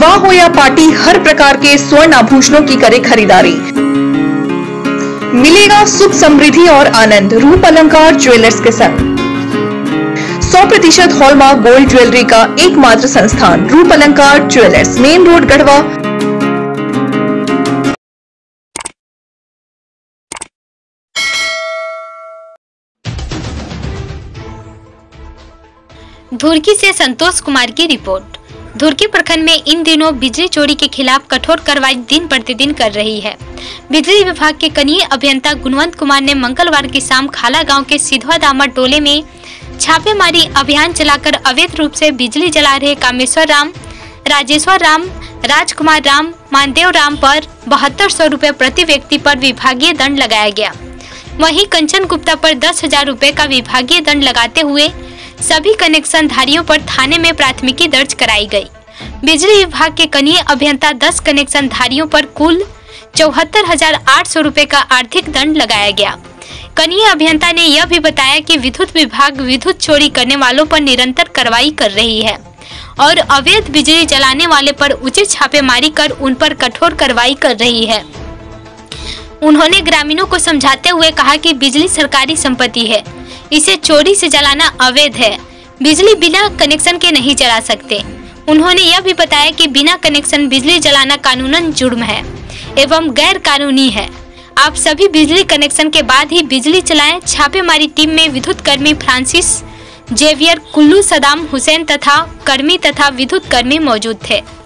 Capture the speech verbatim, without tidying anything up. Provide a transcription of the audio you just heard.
विवाह हो या पार्टी, हर प्रकार के स्वर्ण आभूषणों की करे खरीदारी। मिलेगा सुख, समृद्धि और आनंद रूप अलंकार ज्वेलर्स के संग। सौ प्रतिशत हॉलमार्क गोल्ड ज्वेलरी का एकमात्र संस्थान Roop Alankar jewellers, main road, Garhwa. Dhurki से संतोष कुमार की रिपोर्ट। धुर्की प्रखंड में इन दिनों बिजली चोरी के खिलाफ कठोर कार्रवाई दिन प्रतिदिन कर रही है। बिजली विभाग के कनीय अभियंता गुणवंत कुमार ने मंगलवार की शाम खाला गांव के सिधवा दामर टोले में छापेमारी अभियान चलाकर अवैध रूप से बिजली जला रहे कामेश्वर राम, राजेश्वर राम, राजकुमार राम, मानदेव राम पर बहत्तर सौ रूपए प्रति व्यक्ति पर विभागीय दंड लगाया गया। वहीं कंचन गुप्ता पर दस हजार रूपए का विभागीय दंड लगाते हुए सभी कनेक्शन धारियों पर थाने में प्राथमिकी दर्ज कराई गई। बिजली विभाग के कनीय अभियंता दस कनेक्शन धारियों पर कुल चौहत्तर हजार आठ सौ रूपए का आर्थिक दंड लगाया गया। कनीय अभियंता ने यह भी बताया कि विद्युत विभाग विद्युत चोरी करने वालों पर निरंतर कार्रवाई कर रही है और अवैध बिजली जलाने वाले पर उचित छापेमारी कर उन पर कठोर कार्रवाई कर रही है। उन्होंने ग्रामीणों को समझाते हुए कहा कि बिजली सरकारी संपत्ति है, इसे चोरी से जलाना अवैध है। बिजली बिना कनेक्शन के नहीं जला सकते। उन्होंने यह भी बताया कि बिना कनेक्शन बिजली जलाना कानूनन जुर्म है एवं गैर कानूनी है। आप सभी बिजली कनेक्शन के बाद ही बिजली चलाएं। छापेमारी टीम में विद्युत कर्मी फ्रांसिस जेवियर, कुल्लू, सदाम हुसैन तथा कर्मी तथा विद्युत कर्मी मौजूद थे।